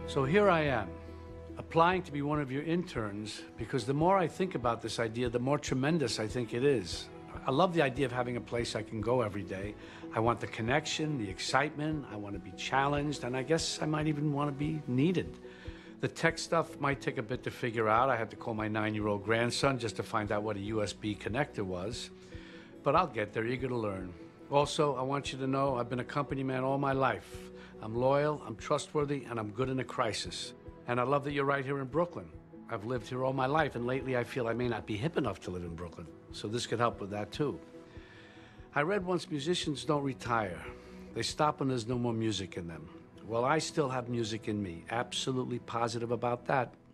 So here I am, applying to be one of your interns because the more I think about this idea, the more tremendous I think it is. I love the idea of having a place I can go every day. I want the connection, the excitement, I want to be challenged, and I guess I might even want to be needed. The tech stuff might take a bit to figure out. I had to call my 9-year-old grandson just to find out what a USB connector was. But I'll get there, eager to learn. Also, I want you to know I've been a company man all my life. I'm loyal, I'm trustworthy, and I'm good in a crisis. And I love that you're right here in Brooklyn. I've lived here all my life, and lately I feel I may not be hip enough to live in Brooklyn, so this could help with that too. I read once musicians don't retire. They stop when there's no more music in them. Well, I still have music in me, absolutely positive about that.